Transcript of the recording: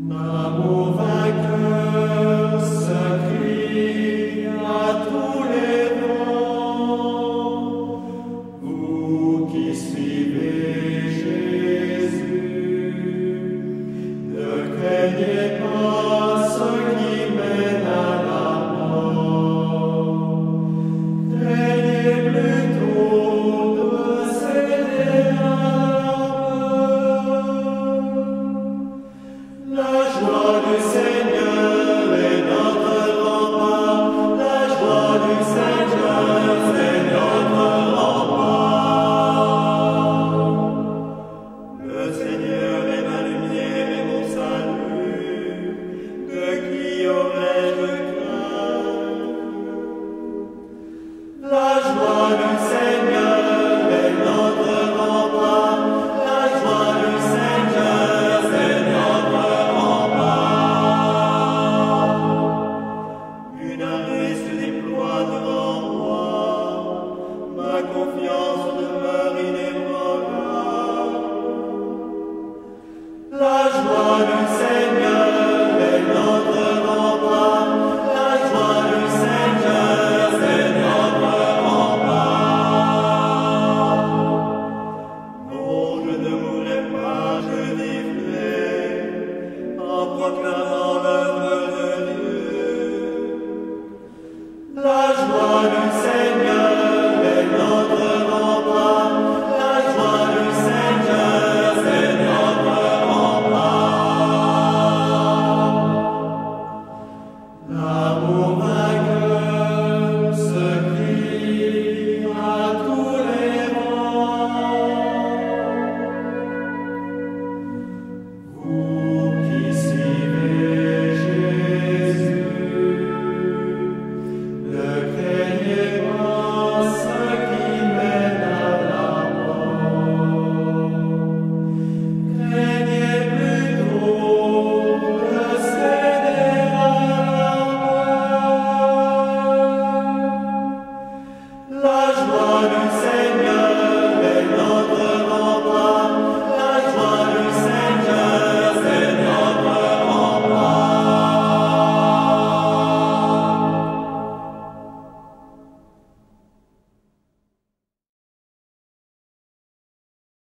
L'amour vainqueur se crie à tous les vents, vous qui suivez Jésus, ne craignez pas ce qui mène à la mort, craignez plutôt de céder à la peur. La joie du Seigneur est notre rempart, la joie du Seigneur est notre rempart. Le Seigneur est ma lumière et mon salut, de qui aurais-je crainte? La joie du Seigneur est notre rempart, la joie du Seigneur est notre une arrêt se déploie devant moi, ma confiance demeure inébranlable. La joie du Seigneur